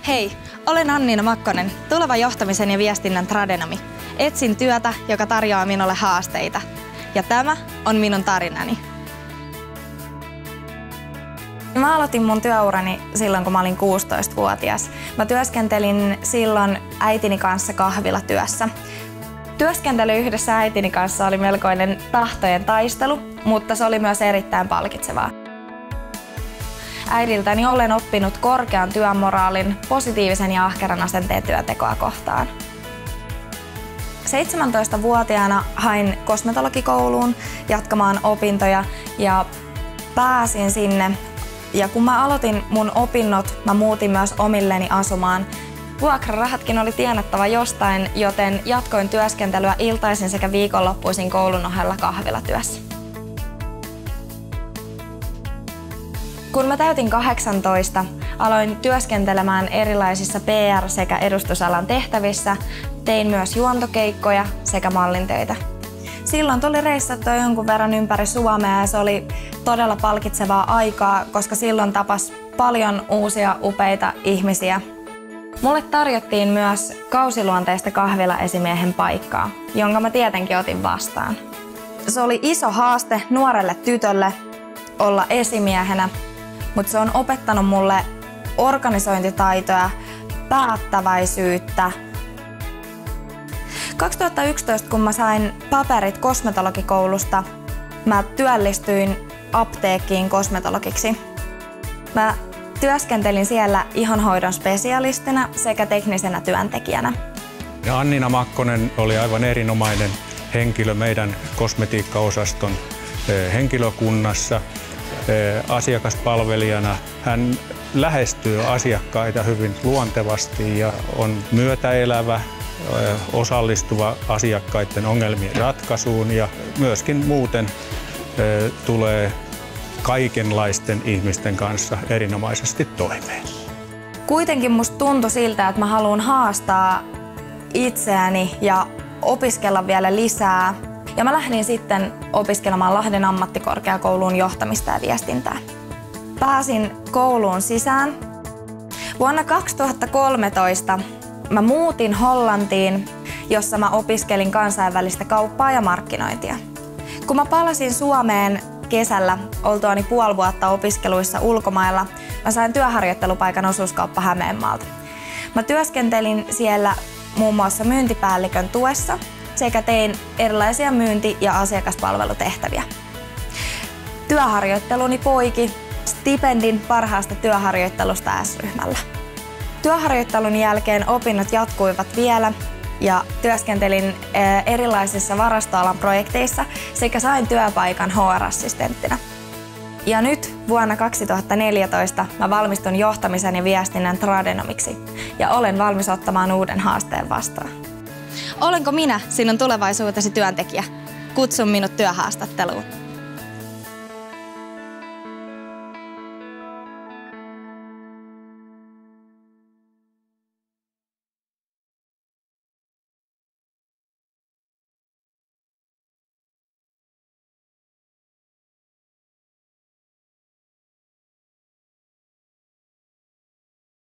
Hei, olen Anniina Makkonen, tuleva johtamisen ja viestinnän tradenomi. Etsin työtä, joka tarjoaa minulle haasteita. Ja tämä on minun tarinani. Mä aloitin mun työurani silloin, kun mä olin 16-vuotias. Mä työskentelin silloin äitini kanssa kahvilatyössä. Työskentely yhdessä äitini kanssa oli melkoinen tahtojen taistelu, mutta se oli myös erittäin palkitsevaa. Äidiltäni olen oppinut korkean työmoraalin, positiivisen ja ahkeran asenteen työntekoa kohtaan. 17-vuotiaana hain kosmetologikouluun jatkamaan opintoja ja pääsin sinne. Ja kun mä aloitin mun opinnot, mä muutin myös omilleni asumaan. Vuokrarahatkin oli tienattava jostain, joten jatkoin työskentelyä iltaisin sekä viikonloppuisin koulun ohella kahvilatyössä. Kun mä täytin 18, aloin työskentelemään erilaisissa PR- sekä edustusalan tehtävissä, tein myös juontokeikkoja sekä mallintöitä. Silloin tuli reissattua jonkun verran ympäri Suomea ja se oli todella palkitsevaa aikaa, koska silloin tapas paljon uusia upeita ihmisiä. Mulle tarjottiin myös kausiluonteista kahvilaesimiehen paikkaa, jonka mä tietenkin otin vastaan. Se oli iso haaste nuorelle tytölle olla esimiehenä, mutta se on opettanut mulle organisointitaitoja, päättäväisyyttä. 2011, kun mä sain paperit kosmetologikoulusta, mä työllistyin apteekkiin kosmetologiksi. Mä työskentelin siellä ihonhoidon spesialistina sekä teknisenä työntekijänä. Anniina Makkonen oli aivan erinomainen henkilö meidän kosmetiikkaosaston henkilökunnassa. Asiakaspalvelijana hän lähestyy asiakkaita hyvin luontevasti ja on myötäelävä, osallistuva asiakkaiden ongelmien ratkaisuun ja myöskin muuten tulee kaikenlaisten ihmisten kanssa erinomaisesti toimeen. Kuitenkin musta tuntui siltä, että mä haluan haastaa itseäni ja opiskella vielä lisää. Ja mä lähdin sitten opiskelemaan Lahden ammattikorkeakouluun johtamista ja viestintää. Pääsin kouluun sisään. Vuonna 2013 mä muutin Hollantiin, jossa mä opiskelin kansainvälistä kauppaa ja markkinointia. Kun mä palasin Suomeen kesällä oltuani puoli vuotta opiskeluissa ulkomailla, mä sain työharjoittelupaikan osuuskauppa Hämeenmaalta. Mä työskentelin siellä muun muassa myyntipäällikön tuessa sekä tein erilaisia myynti- ja asiakaspalvelutehtäviä. Työharjoitteluni poiki stipendin parhaasta työharjoittelusta S-ryhmällä. Työharjoittelun jälkeen opinnot jatkuivat vielä ja työskentelin erilaisissa varastoalan projekteissa sekä sain työpaikan HR-assistenttina. Ja nyt vuonna 2014 mä valmistun johtamisen ja viestinnän tradenomiksi ja olen valmis ottamaan uuden haasteen vastaan. Olenko minä sinun tulevaisuutesi työntekijä? Kutsu minut työhaastatteluun.